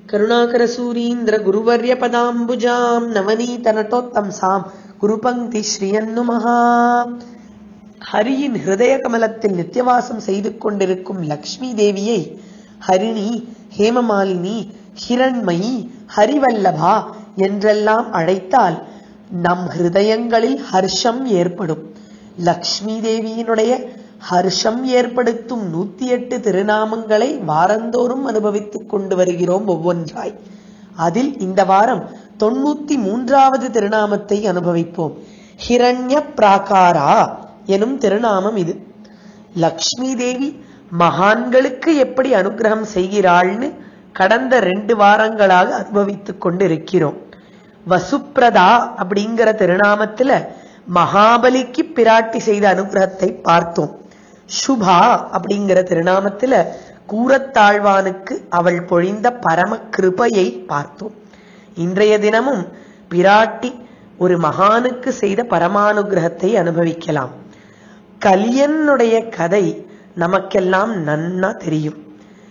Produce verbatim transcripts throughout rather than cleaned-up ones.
கருணாகரசூரீந்திர குருவர்ய பதாம்புஜாம் நவநீதநட்டோத்தம்சாம் குருபங்கி ஸ்ரீயன்னுமஹா. ஹரியின் ஹிருதய கமலத்தில் நித்தியவாசம் செய்து கொண்டிருக்கும் லக்ஷ்மி தேவியை ஹரிணி, ஹேமமாலினி, ஹிரண்மயி, ஹரிவல்லபா என்றெல்லாம் அழைத்தால் நம் ஹிருதயங்களில் ஹர்ஷம் ஏற்படும். லக்ஷ்மி தேவியினுடைய ஹர்ஷம் ஏற்படுத்தும் நூத்தி எட்டு திருநாமங்களை வாரந்தோறும் அனுபவித்துக் கொண்டு வருகிறோம் ஒவ்வொன்றாய். அதில் இந்த வாரம் தொண்ணூத்தி மூன்றாவது திருநாமத்தை அனுபவிப்போம். ஹிரண்யப்ராகாரா எனும் திருநாமம் இது. லக்ஷ்மி தேவி மகான்களுக்கு எப்படி அனுகிரகம் செய்கிறாள்னு கடந்த ரெண்டு வாரங்களாக அனுபவித்துக் கொண்டு இருக்கிறோம். வசுப்ரதா அப்படிங்கிற திருநாமத்துல மகாபலிக்கு பிராட்டி செய்த அனுகிரகத்தை பார்த்தோம். சுபா அப்படிங்கிற திருநாமத்துல கூரத்தாழ்வானுக்கு அவள் பொழிந்த பரம கிருபையை பார்த்தோம். இன்றைய தினமும் பிராட்டி ஒரு மகானுக்கு செய்த பரமானுகிரகத்தை அனுபவிக்கலாம். கலியனுடைய கதை நமக்கெல்லாம் நன்னா தெரியும்.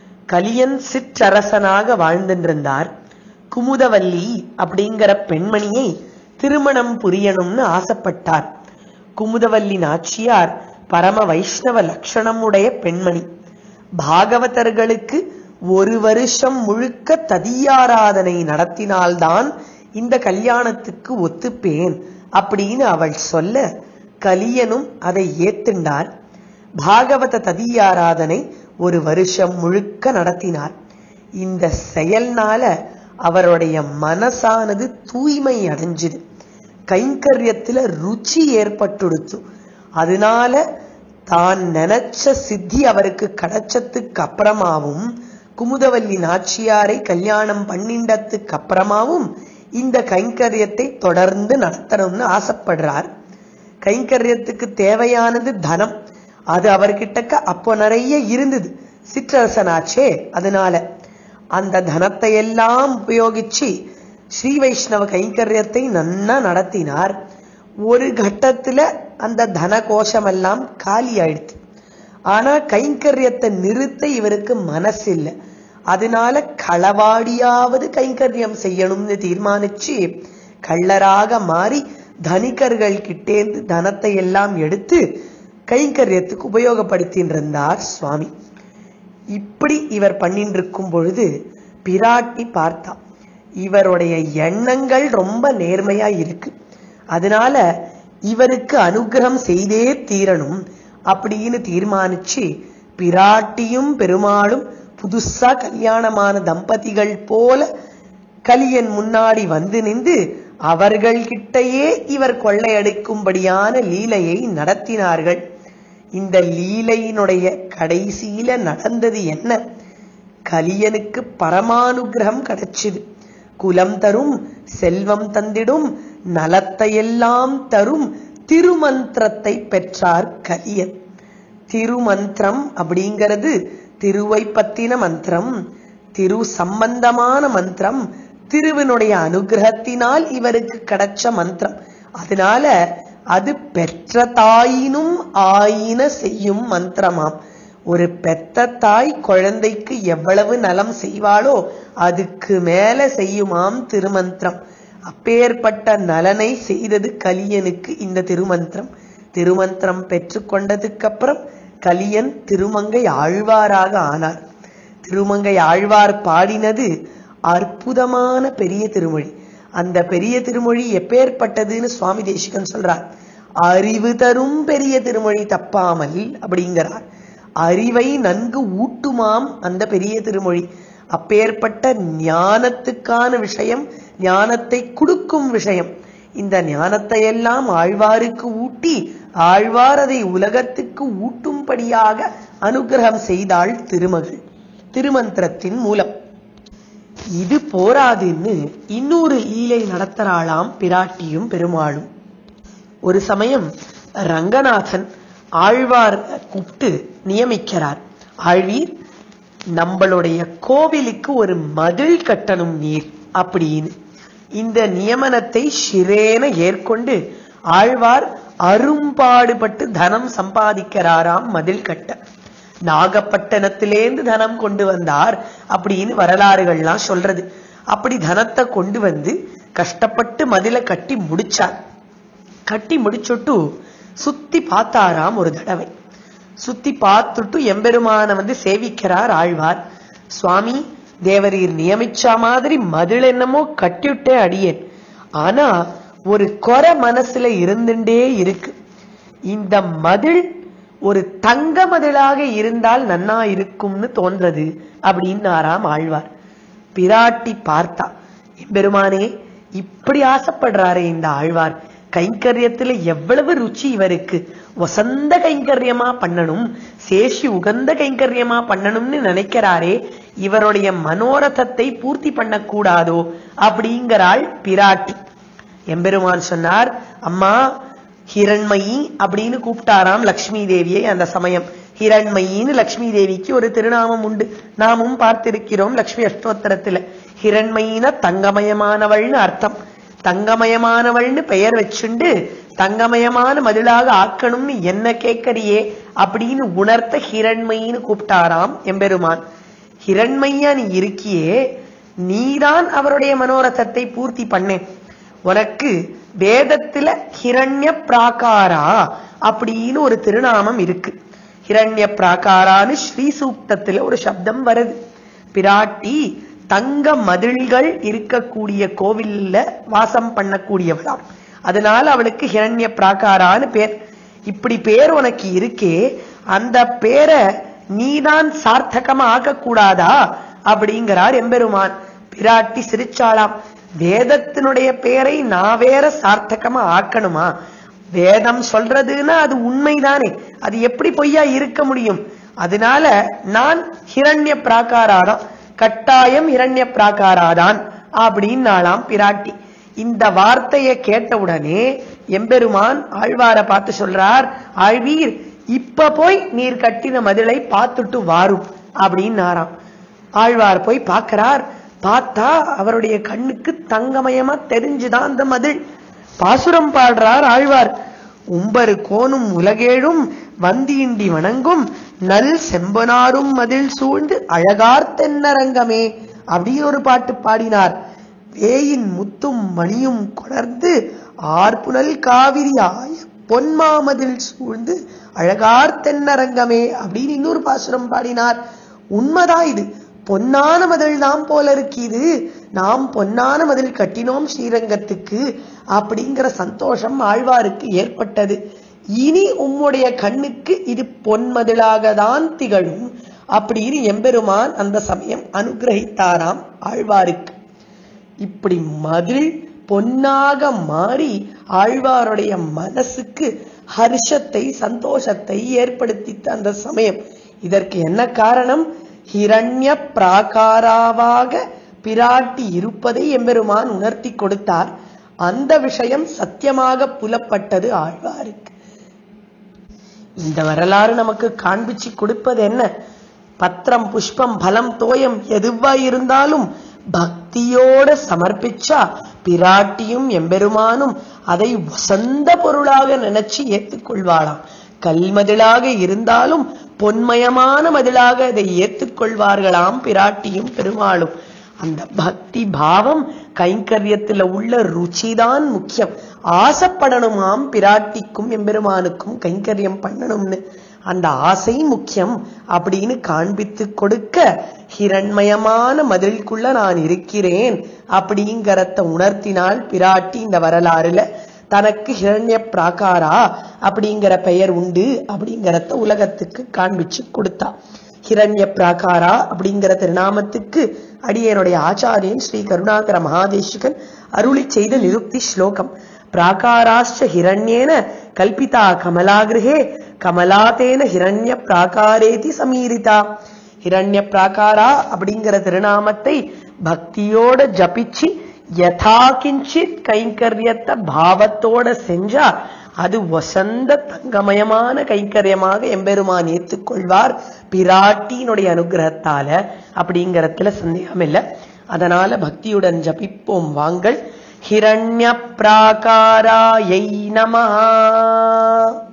கலியன் சிற்றரசனாக வாழ்ந்துருந்தார். குமுதவல்லி அப்படிங்கிற பெண்மணியை திருமணம் புரியணும்னு ஆசைப்பட்டார். குமுதவல்லி நாச்சியார் பரம வைஷ்ணவ லட்சணம் உடைய பெண்மணி. பாகவதர்களுக்கு ஒரு வருஷம் முழுக்க ததியாராதனை நடத்தினால்தான் இந்த கல்யாணத்துக்கு ஒத்துப்பேன் அப்படின்னு அவள் சொல்ல கலியனும் அதை ஏத்துண்டார். பாகவத ததியாராதனை ஒரு வருஷம் முழுக்க நடத்தினார். இந்த செயல்னால அவருடைய மனசானது தூய்மை அடைஞ்சுது. கைங்கரியத்துல ருச்சி ஏற்பட்டுடுச்சு. அதனால தான் நினைச்ச சித்தி அவருக்கு கிடைச்சதுக்கு அப்புறமாவும் குமுதவல்லி நாச்சியாரை கல்யாணம் பண்ணிண்டத்துக்கு அப்புறமாவும் இந்த கைங்கரியத்தை தொடர்ந்து நடத்தணும்னு ஆசைப்படுறார். கைங்கரியத்துக்கு தேவையானது தனம். அது அவர்கிட்டக்க அப்போ நிறைய இருந்தது, சிற்றரசனாச்சே. அதனால அந்த தனத்தை எல்லாம் உபயோகிச்சு ஸ்ரீ வைஷ்ணவ கைங்கரியத்தை நன்னா நடத்தினார். ஒரு கட்டத்துல அந்த தன கோஷமெல்லாம் காலி ஆயிடுச்சு. ஆனா கைங்கரியத்தை நிறுத்த இவருக்கு மனசு இல்லை. அதனால களவாடியாவது கைங்கரியம் செய்யணும்னு தீர்மானிச்சு கள்ளராக மாறி தனிகர்கள் கிட்டேந்து தனத்தை எல்லாம் எடுத்து கைங்கரியத்துக்கு உபயோகப்படுத்தின்னு இருந்தார் சுவாமி. இப்படி இவர் பண்ணிட்டு இருக்கும் பொழுது பிராட்டி பார்த்தா இவருடைய எண்ணங்கள் ரொம்ப நேர்மையா இருக்கு. அதனால இவருக்கு அனுகிரகம் செய்தே தீரணும் அப்படின்னு தீர்மானிச்சு பிராட்டியும் பெருமாளும் புதுசா கல்யாணமான தம்பதிகள் போல கலியன் முன்னாடி வந்து நின்று அவர்கள்கிட்டயே இவர் கொள்ளையடிக்கும்படியான லீலையை நடத்தினார்கள். இந்த லீலையினுடைய கடைசியில நடந்தது என்ன? கலியனுக்கு பரமானுகிரகம் கிடைச்சது. குலம் தரும், செல்வம் தந்திடும், நலத்தையெல்லாம் தரும் திருமந்திரத்தை பெற்றார் கலியன். திருமந்திரம் அப்படிங்கிறது திருவை பத்தின மந்திரம், திரு சம்பந்தமான மந்திரம், திருவினுடைய அனுகிரகத்தினால் இவருக்கு கிடைச்ச மந்திரம். அதனால அது பெற்ற தாயினும் ஆயின செய்யும் மந்திரமாம். ஒரு பெத்த தாய் குழந்தைக்கு எவ்வளவு நலம் செய்வாளோ அதுக்கு மேல செய்யுமாம் திருமந்திரம். அப்பேற்பட்ட நலனை செய்தது கலியனுக்கு இந்த திருமந்திரம். திருமந்திரம் பெற்று கொண்டதுக்கு அப்புறம் கலியன் திருமங்கை ஆழ்வாராக ஆனார். திருமங்கை ஆழ்வார் பாடினது அற்புதமான பெரிய திருமொழி. அந்த பெரிய திருமொழி எப்பேற்பட்டதுன்னு சுவாமி தேசிகன் சொல்றார். அறிவு தரும் பெரிய திருமொழி தப்பாமல் அப்படிங்கிறார். அறிவை நன்கு ஊட்டுமாம் அந்த பெரிய திருமொழி. அப்பேற்பட்ட ஞானத்துக்கான விஷயம், ஞானத்தை கொடுக்கும் விஷயம். இந்த ஞானத்தை எல்லாம் ஆழ்வாருக்கு ஊட்டி ஆழ்வார் அதை உலகத்துக்கு ஊட்டும்படியாக அனுகிரகம் செய்தாள் திருமகள் திருமந்திரத்தின் மூலம். இது போராதுன்னு இன்னொரு லீலை நடத்துறாளாம் பிராட்டியும் பெருமாளும். ஒரு சமயம் ரங்கநாதன் ஆழ்வார் கூப்பிட்டு நியமிக்கிறார். ஆழ்வீர், நம்மளுடைய கோவிலுக்கு ஒரு மதில் கட்டணும் நீர் அப்படின்னு. இந்த நியமனத்தை சிரேன ஏற்கொண்டு ஆழ்வார் அரும்பாடுபட்டு தனம் சம்பாதிக்கிறாராம் மதில் கட்ட. நாகப்பட்டினத்திலேந்து தனம் கொண்டு வந்தார் அப்படின்னு வரலாறுகள்லாம் சொல்றது. அப்படி தனத்தை கொண்டு வந்து கஷ்டப்பட்டு மதில கட்டி முடிச்சார். கட்டி முடிச்சுட்டு சுத்தி பார்த்தாராம் ஒரு தடவை. சுத்தி பார்த்துட்டு எம்பெருமான வந்து சேவிக்கிறார் ஆழ்வார். சுவாமி, தேவரீர் நியமிச்சா மாதிரி மதில் என்னமோ கட்டிவிட்டே அடியேன். ஆனா ஒரு குறை மனசுல இருந்துட்டே இருக்கு. இந்த மதில் ஒரு தங்க மதிலாக இருந்தால் நன்னா இருக்கும்னு தோன்றது அப்படின்னாராம் ஆழ்வார். பிராட்டி பார்த்தா, எம்பெருமானே இப்படி ஆசைப்படுறாரே இந்த ஆழ்வார், கைங்கரியத்துல எவ்வளவு ருச்சி இவருக்கு, வசந்த கைங்கரியமா பண்ணணும், சேஷி உகந்த கைங்கரியமா பண்ணணும்னு நினைக்கிறாரே, இவருடைய மனோரதத்தை பூர்த்தி பண்ண கூடாதோ அப்படிங்கிறாள் பிராட்டி. எம்பெருமான் சொன்னார், அம்மா ஹிரண்மயி அப்படின்னு கூப்பிட்டாராம் லக்ஷ்மி தேவியை. அந்த சமயம் ஹிரண்மயின்னு லக்ஷ்மி தேவிக்கு ஒரு திருநாமம் உண்டு, நாமும் பார்த்திருக்கிறோம் லக்ஷ்மி அஷ்டோத்திரத்துல. ஹிரண்மயின தங்கமயமானவள்னு அர்த்தம். தங்கமயமானவள்னு பெயர் வச்சுண்டு தங்கமயமான மதிலாக ஆக்கணும்னு என்ன கேட்கறியே அப்படின்னு உணர்த்த ஹிரண்மயின்னு கூப்பிட்டாராம் எம்பெருமான். ஹிரண்மையா நீ இருக்கியே, நீதான் அவருடைய மனோரதத்தை பூர்த்தி பண்ணேன். உனக்கு வேதத்துல ஹிரண்யப்ராகாரா அப்படின்னு ஒரு திருநாமம் இருக்கு. ஹிரண்யப்ராகாரான்னு ஸ்ரீ சூக்தத்துல ஒரு சப்தம் வருது. பிராட்டி தங்க மதில்கள் இருக்கக்கூடிய கோவில்ல வாசம் பண்ணக்கூடியவளாம். அதனால அவளுக்கு ஹிரண்யப்ராகாரான்னு பேர். இப்படி பேர் உனக்கு இருக்கே, அந்த பேரை நீதான் சார்த்தகமா ஆக்கக்கூடாதா அப்படிங்கிறார் எம்பெருமான். பிராட்டி சிரிச்சாளாம், வேதத்தினுடைய பேரை நான் வேற சார்த்தகமா ஆக்கணுமா? வேதம் சொல்றதுன்னா அது உண்மைதானே, அது எப்படி பொய்யா இருக்க முடியும்? அதனால நான் ஹிரண்ய பிராகாராதான், கட்டாயம் ஹிரண்ய பிராகாராதான் அப்படின்னாலாம் பிராட்டி. இந்த வார்த்தையை கேட்டவுடனே எம்பெருமான் ஆழ்வாரை பார்த்து சொல்றார், ஆழ்வீர் இப்ப போய் நீர் கட்டின மதிலை பார்த்துட்டு வாரும் அப்படின்னாராம். ஆழ்வார் போய் பார்க்கிறார். பார்த்தா அவருடைய கண்ணுக்கு தங்கமயமா தெரிஞ்சுதான் அந்த மதில். பாசுரம் பாடுறார் ஆழ்வார். உம்பரு கோனும் உலகேழும் வந்தியின்றி வணங்கும் நல் செம்பனாரும் மதில் சூழ்ந்து அழகார் தென்னரங்கமே அப்படின்னு ஒரு பாட்டு பாடினார். வேயின் முத்தும் மணியும் கொணர்ந்து ஆர்புனல் காவிரி ஆய பொன்மாமதில் சூழ்ந்து அழகார் தென்னரங்கமே அப்படின்னு இன்னொரு பாசுரம் பாடினார். உண்மைதான், இது பொன்னான மதில் தான் போல இருக்குது, நாம் பொன்னான மதில் கட்டினோம் ஸ்ரீரங்கத்துக்கு அப்படிங்கிற சந்தோஷம் ஆழ்வாருக்கு ஏற்பட்டது. இனி உம்முடைய கண்ணுக்கு இது பொன்மதிலாக தான் திகழும் அப்படின்னு எம்பெருமான் அந்த சமயம் அனுகிரகித்தாராம் ஆழ்வாருக்கு. இப்படி மதில் பொன்னாக மாறி ஆழ்வாருடைய மனசுக்கு ஹர்ஷத்தை சந்தோஷத்தை ஏற்படுத்தித்த அந்த சமயம். இதற்கு என்ன காரணம்? ஹிரண்ய பிராகாராவாக பிராட்டி இருப்பதை எம்பெருமான் உணர்த்தி கொடுத்தார். அந்த விஷயம் சத்தியமாக புலப்பட்டது ஆழ்வாருக்கு. இந்த வரலாறு நமக்கு காண்பிச்சு கொடுப்பது என்ன? பத்திரம் புஷ்பம் பலம் தோயம் எதுவா இருந்தாலும் பக்தியோட சமர்ப்பிச்சா பிராட்டியும் எம்பெருமானும் அதை வசந்த பொருளாக நினைச்சு ஏற்றுக்கொள்வாளாம். கல்மதிலாக இருந்தாலும் பொன்மயமான மதிலாக அதை ஏற்றுக்கொள்வார்களாம் பிராட்டியும் பெருமாளும். அந்த பக்தி பாவம் கைங்கரியத்துல உள்ள ருச்சிதான் முக்கியம். ஆசைப்படணுமாம் பிராட்டிக்கும் எம்பெருமானுக்கும் கைங்கரியம் பண்ணணும்னு. அந்த ஆசை முக்கியம் அப்படின்னு காண்பித்து கொடுக்க ஹிரண்மயமான மதிலுக்குள்ள நான் இருக்கிறேன் அப்படிங்கறத உணர்த்தினால் பிராட்டி இந்த வரலாறுல தனக்கு ஹிரண்ய பிராகாரா அப்படிங்கிற பெயர் உண்டு அப்படிங்கறத உலகத்துக்கு காண்பிச்சு கொடுத்தா. ஹிரண்ய பிராகாரா அப்படிங்கிற திருநாமத்துக்கு அடியனுடைய ஆச்சாரியன் ஸ்ரீ கருணாகர மகாதேசிகன் அருளி செய்த நிருக்தி ஸ்லோகம். பிராகாராஷ்ட ஹிரண்யேன கல்பிதா கமலாகிருஹே கமலாதேன ஹிரண்ய பிராகாரேதி சமீரிதா. ஹிரண்ய பிராகாரா அப்படிங்கிற திருநாமத்தை பக்தியோட ஜபிச்சு யதா கிஞ்சித் கைங்கரியத்தை பாவத்தோட செஞ்சா அது வசந்த தங்கமயமான கைங்கரியமாக எம்பெருமான் ஏற்றுக்கொள்வார் பிராட்டியினுடைய அனுகிரகத்தால அப்படிங்கறதுல சந்தேகம் இல்லை. அதனால பக்தியுடன் ஜபிப்போம் வாங்கள். ஹிரண்ய பிராகாராயை நமஹ.